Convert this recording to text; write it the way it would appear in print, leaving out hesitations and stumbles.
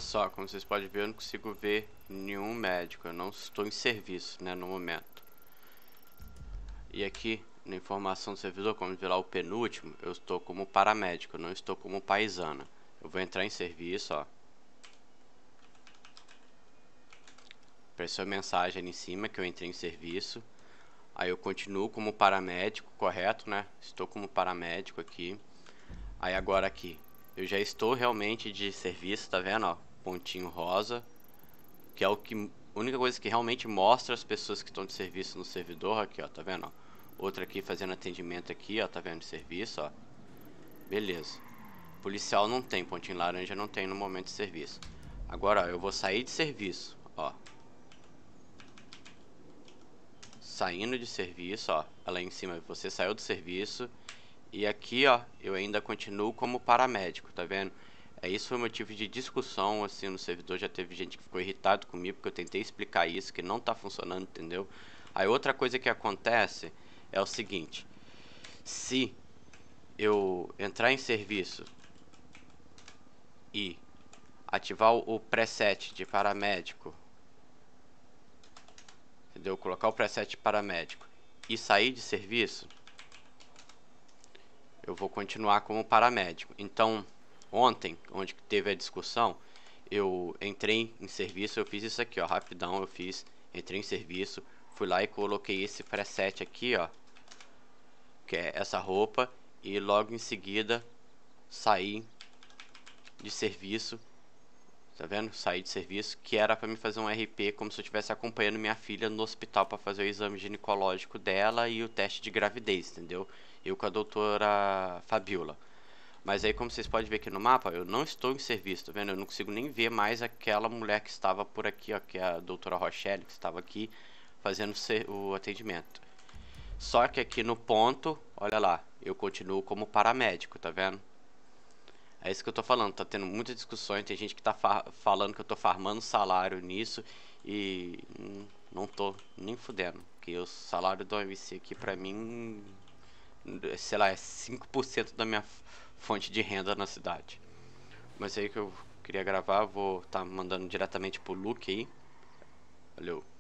só, como vocês podem ver, eu não consigo ver nenhum médico. Eu não estou em serviço, né, no momento. E aqui, na informação do servidor, como ver lá o penúltimo, eu estou como paramédico, eu não estou como paisana. Eu vou entrar em serviço, ó. Apareceu a mensagem ali em cima que eu entrei em serviço. Aí eu continuo como paramédico, correto, né? Estou como paramédico aqui. Aí agora aqui, eu já estou realmente de serviço, tá vendo, ó? Pontinho rosa, que é o que, a única coisa que realmente mostra as pessoas que estão de serviço no servidor aqui, ó, tá vendo, ó? Outra aqui fazendo atendimento aqui, ó, tá vendo, de serviço, ó. Beleza. Policial não tem, pontinho laranja não tem no momento de serviço. Agora, ó, eu vou sair de serviço, ó. Saindo de serviço, ó, lá em cima, você saiu do serviço. E aqui, ó, eu ainda continuo como paramédico, tá vendo? Isso foi motivo de discussão, assim, no servidor. Já teve gente que ficou irritado comigo, porque eu tentei explicar isso, que não tá funcionando, entendeu? Aí outra coisa que acontece é o seguinte: se eu entrar em serviço e ativar o preset de paramédico, entendeu? Colocar o preset de paramédico e sair de serviço, eu vou continuar como paramédico. Então, ontem, onde teve a discussão, eu entrei em serviço, eu fiz isso aqui, ó, rapidão, entrei em serviço, fui lá e coloquei esse preset aqui, ó, que é essa roupa, e logo em seguida saí de serviço, tá vendo? Saí de serviço, que era para me fazer um RP, como se eu estivesse acompanhando minha filha no hospital para fazer o exame ginecológico dela e o teste de gravidez, entendeu? Eu com a doutora Fabiola. Mas aí, como vocês podem ver aqui no mapa, eu não estou em serviço, tá vendo? Eu não consigo nem ver mais aquela mulher que estava por aqui, ó, que é a doutora Rochelle, que estava aqui fazendo o atendimento. Só que aqui no ponto, olha lá, eu continuo como paramédico, tá vendo? É isso que eu tô falando, tá tendo muitas discussões, tem gente que tá falando que eu tô farmando salário nisso e não tô nem fudendo, porque o salário do OMC aqui pra mim, sei lá, é 5% da minha fonte de renda na cidade. Mas aí que eu queria gravar, vou estar mandando diretamente pro Luke aí. Valeu.